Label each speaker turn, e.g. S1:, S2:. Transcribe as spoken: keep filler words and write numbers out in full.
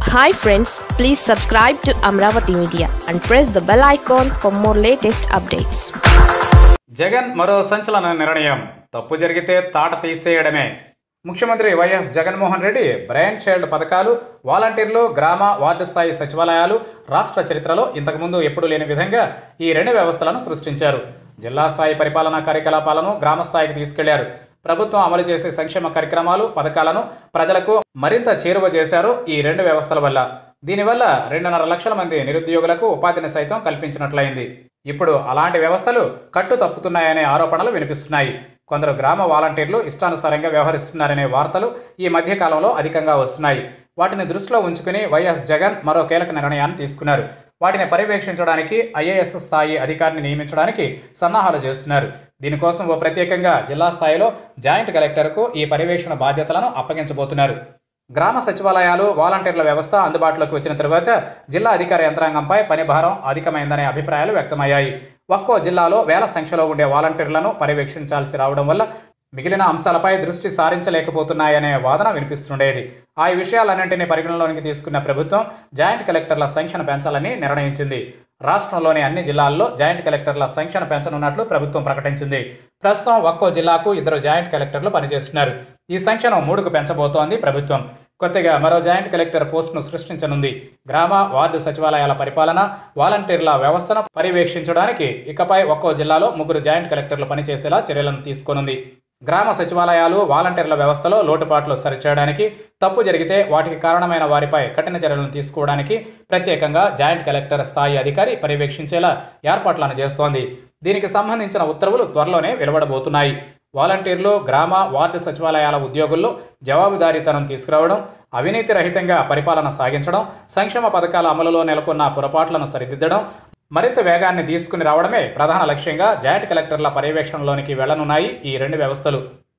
S1: Hi friends, please subscribe to Amravati Media and press the bell icon for more latest updates.
S2: Jagan మరో సంచలన నిర్ణయం. తప్పు జరిగితే తాట తీసేయడమే. ముఖ్యమంత్రి YS Jaganmohan Reddy brain child పథకాలు, వాలంటీర్లు, గ్రామ వార్డు స్థాయి సచివాలయాలు రాష్ట్ర చరిత్రలో ఇంతకుముందు ఎప్పుడూ లేని విధంగా ఈ రెండు వ్యవస్థలను సృష్టించారు. జిల్లా స్థాయి పరిపాలనా కార్యకలాపాలను గ్రామ స్థాయికి తీసుకెళ్లారు. ప్రభుత్వం అమలు చేసే సంక్షేమ కార్యక్రమాలు, పథకాలను ప్రజలకు మరింత చేరువ చేశారు ఈ రెండు వ్యవస్థల వల్ల. దీనివల్ల రెండున్నర లక్షల మంది నిరుద్యోగులకు ఉపాధిని సైతం కల్పించినట్లయింది. ఇప్పుడు అలాంటి వ్యవస్థలు కట్టు తప్పుతున్నాయనే ఆరోపణలు వినిపిస్తున్నాయి. కొందరు గ్రామ వాలంటీర్లు ఇష్టానుసారంగా వ్యవహరిస్తున్నారనే వార్తలు ఈ మధ్యకాలంలో అధికంగా వస్తున్నాయి. వాటిని దృష్టిలో ఉంచుకుని వైఎస్ జగన్ మరో కీలక నిర్ణయాన్ని తీసుకున్నారు. వాటిని పర్యవేక్షించడానికి ఐఏఎస్ స్థాయి అధికారిని నియమించడానికి సన్నాహాలు చేస్తున్నారు. దీనికోసం ఓ ప్రత్యేకంగా జిల్లా స్థాయిలో జాయింట్ కలెక్టర్కు ఈ పర్యవేక్షణ బాధ్యతలను అప్పగించబోతున్నారు. గ్రామ సచివాలయాలు, వాలంటీర్ల వ్యవస్థ అందుబాటులోకి వచ్చిన తరువాత జిల్లా అధికార యంత్రాంగంపై పని భారం అధికమైందనే అభిప్రాయాలు వ్యక్తమయ్యాయి. ఒక్కో జిల్లాలో వేల సంఖ్యలో ఉండే వాలంటీర్లను పర్యవేక్షించాల్సి రావడం వల్ల మిగిలిన అంశాలపై దృష్టి సారించలేకపోతున్నాయనే వాదన వినిపిస్తుండేది. ఆ విషయాలన్నింటినీ పరిగణలోనికి తీసుకున్న ప్రభుత్వం జాయింట్ కలెక్టర్ల సంఖ్యను పెంచాలని నిర్ణయించింది. రాష్ట్రంలోని అన్ని జిల్లాల్లో జాయింట్ కలెక్టర్ల సంఖ్యను పెంచనున్నట్లు ప్రభుత్వం ప్రకటించింది. ప్రస్తుతం ఒక్కో జిల్లాకు ఇద్దరు జాయింట్ కలెక్టర్లు పనిచేస్తున్నారు. ఈ సంఖ్యను మూడుకు పెంచబోతోంది ప్రభుత్వం. కొత్తగా మరో జాయింట్ కలెక్టర్ పోస్టును సృష్టించనుంది. గ్రామ వార్డు సచివాలయాల పరిపాలన, వాలంటీర్ల వ్యవస్థను పర్యవేక్షించడానికి ఇకపై ఒక్కో జిల్లాలో ముగ్గురు జాయింట్ కలెక్టర్లు పనిచేసేలా చర్యలను తీసుకోనుంది. గ్రామ సచివాలయాలు, వాలంటీర్ల వ్యవస్థలో లోటుపాట్లు సరిచేయడానికి, తప్పు జరిగితే వాటికి కారణమైన వారిపై కఠిన చర్యలను తీసుకోవడానికి ప్రత్యేకంగా జాయింట్ కలెక్టర్ స్థాయి అధికారి పర్యవేక్షించేలా ఏర్పాట్లను చేస్తోంది. దీనికి సంబంధించిన ఉత్తర్వులు త్వరలోనే వెలువడబోతున్నాయి. వాలంటీర్లు, గ్రామ వార్డు సచివాలయాల ఉద్యోగుల్లో జవాబుదారీతనం తీసుకురావడం, అవినీతి రహితంగా పరిపాలన సాగించడం, సంక్షేమ పథకాల అమలులో నెలకొన్న పొరపాట్లను సరిదిద్దడం, మరింత వేగాన్ని తీసుకుని రావడమే ప్రధాన లక్ష్యంగా జాయింట్ కలెక్టర్ల పర్యవేక్షణలోనికి వెళ్లనున్నాయి ఈ రెండు వ్యవస్థలు.